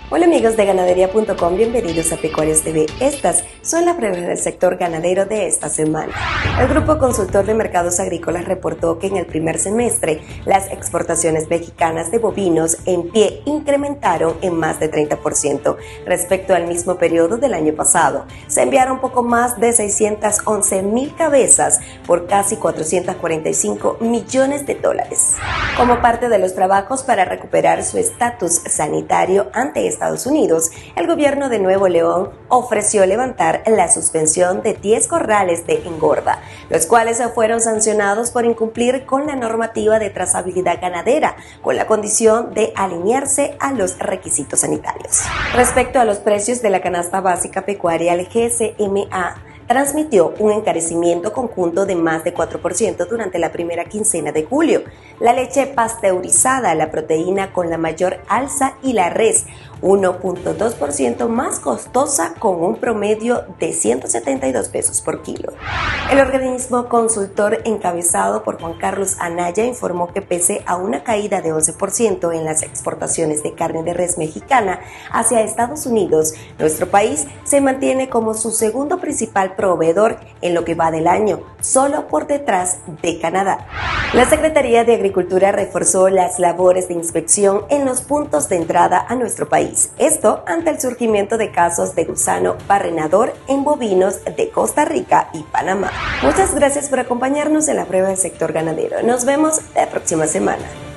Hola amigos de ganadería.com, bienvenidos a Pecuarios TV. Estas son las pruebas del sector ganadero de esta semana. El Grupo Consultor de Mercados Agrícolas reportó que en el primer semestre las exportaciones mexicanas de bovinos en pie incrementaron en más de 30% respecto al mismo periodo del año pasado. Se enviaron poco más de 611,000 cabezas por casi $445 millones. Como parte de los trabajos para recuperar su estatus sanitario ante Estados Unidos, el gobierno de Nuevo León ofreció levantar la suspensión de 10 corrales de engorda, los cuales fueron sancionados por incumplir con la normativa de trazabilidad ganadera, con la condición de alinearse a los requisitos sanitarios. Respecto a los precios de la canasta básica pecuaria, el GSMA transmitió un encarecimiento conjunto de más de 4% durante la primera quincena de julio. La leche pasteurizada, la proteína con la mayor alza y la res 1.2% más costosa con un promedio de 172 pesos por kilo. El organismo consultor encabezado por Juan Carlos Anaya informó que pese a una caída de 11% en las exportaciones de carne de res mexicana hacia Estados Unidos, nuestro país se mantiene como su segundo principal proveedor en lo que va del año, solo por detrás de Canadá. La Secretaría de Agricultura reforzó las labores de inspección en los puntos de entrada a nuestro país. Esto ante el surgimiento de casos de gusano barrenador en bovinos de Costa Rica y Panamá. Muchas gracias por acompañarnos en la prueba del sector ganadero. Nos vemos la próxima semana.